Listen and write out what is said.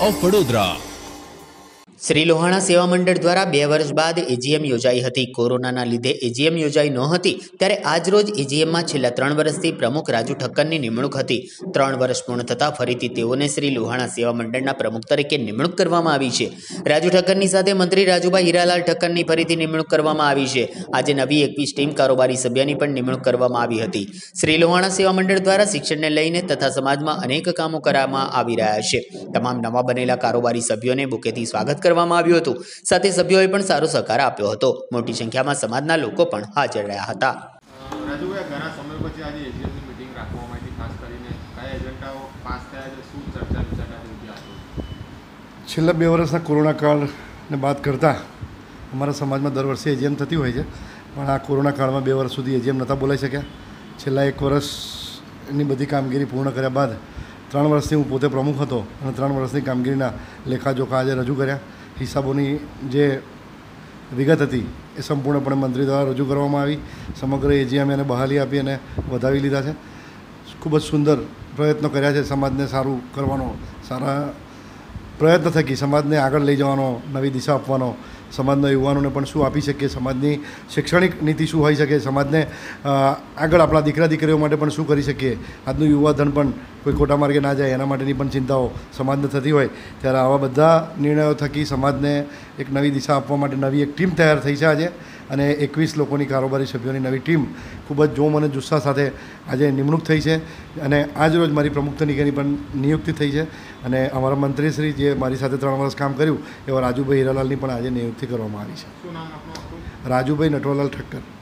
Of Vadodara. Shri Lohana સેવા મંડળ દ્વારા 2 વર્ષ બાદ એજીએમ યોજાઈ હતી। કોરોનાના લીધે એજીએમ યોજાઈ નહોતી, ત્યારે આજરોજ એજીએમમાં છેલ્લા 3 વર્ષથી પ્રમુખ રાજુ ઠક્કરની નિમણૂક હતી। 3 વર્ષ પૂર્ણ થતાં ફરીથી તેઓને શ્રી લોહાણા સેવા મંડળના પ્રમુખ તરીકે નિમણૂક કરવામાં આવી છે। રાજુ ઠક્કરની સાથે મંત્રી રાજુભાઈ હીરાલાલ ઠક્કરની ફરીથી નિમણૂક કરવામાં આવી છે। આજે નવી 21 ટીમ કારોબારી સભ્યની પણ નિમણૂક કરવામાં આવી હતી। શ્રી લોહાણા સેવા મંડળ દ્વારા શિક્ષણને લઈને તથા સમાજમાં અનેક કામો કરવામાં આવી રહ્યા છે। તમામ નવા બનેલા કારોબારી સભ્યોને બુકેથી સ્વાગત કરવામાં આવ્યું હતું। સાથે સભ્યોએ પણ સારો સહકાર આપ્યો હતો। મોટી સંખ્યામાં સમાજના લોકો પણ હાજર રહ્યા હતા। રાજુભાઈ, ઘણા સમય પછી આજે એજીએમની મીટિંગ રાખવામાં આવી, ખાસ કરીને કયા એજન્ડાઓ પાસ થયા છે, શું ચર્ચા વિચારણા યોજી હતી? છેલ્લા 2 વર્ષના કોરોના કાળને બાદ કરતાં અમારા સમાજમાં દર વર્ષે એજીએમ થતી હોય છે, પણ આ કોરોના કાળમાં 2 વર્ષ સુધી એજીએમ નહોતા બોલાઈ શક્યા। છેલ્લા 1 વર્ષની બધી કામગીરી પૂર્ણ કર્યા બાદ 3 વર્ષથી હું પોતે પ્રમુખ હતો અને 3 વર્ષની કામગીરીના લેખાજોખા આજે રજૂ કર્યા। હિસાબોની જે વિગત હતી એ સંપૂર્ણપણે મંત્રી દ્વારા રજૂ કરવામાં આવી। સમગ્ર એજીએમ એને બહાલી આપી અને વધાવી લીધા છે। ખૂબ જ સુંદર પ્રયત્નો કર્યા છે સમાજને સારું કરવાનો, સારા પ્રયત્ન થકી સમાજને આગળ લઈ જવાનો, નવી દિશા આપવાનો, સમાજના યુવાનોને પણ શું આપી શકીએ, સમાજની શૈક્ષણિક નીતિ શું હોઈ શકે, સમાજને આગળ આપણા દીકરા દીકરીઓ માટે પણ શું કરી શકીએ, આજનું યુવાધન પણ કોઈ ખોટા માર્ગે ના જાય એના માટેની પણ ચિંતાઓ સમાજને થતી હોય, ત્યારે આવા બધા નિર્ણયો થકી સમાજને એક નવી દિશા આપવા માટે નવી એક ટીમ તૈયાર થઈ છે આજે। અને 21 લોકોની કારોબારી સભ્યોની નવી ટીમ ખૂબ જ જોમ અને જુસ્સા સાથે આજે નિમણૂક થઈ છે અને આજ રોજ મારી પ્રમુખ તરીકેની પણ નિયુક્તિ થઈ છે। અને અમારા મંત્રીશ્રી જે મારી સાથે 3 વર્ષ કામ કર્યું એવા રાજુભાઈ હીરાલાલની પણ આજે નિયુક્તિ કરવામાં આવી છે। શું નામ આપનું? રાજુભાઈ નટવરલાલ ઠક્કર।